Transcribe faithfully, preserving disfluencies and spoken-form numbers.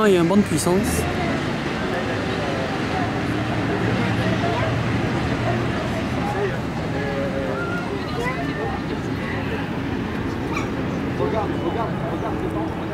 frein et un banc de puissance. Regarde, regarde, regarde devant.